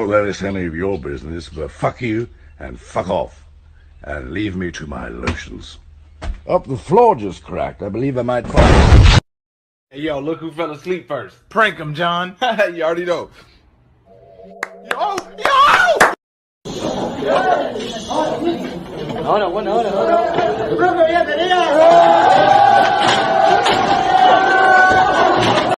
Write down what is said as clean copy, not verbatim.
Not that it's any of your business, but fuck you and fuck off. And leave me to my lotions. Up, the floor just cracked. I believe I might find... Hey, yo, look who fell asleep first. Prank him, John. You already know. Yo! No.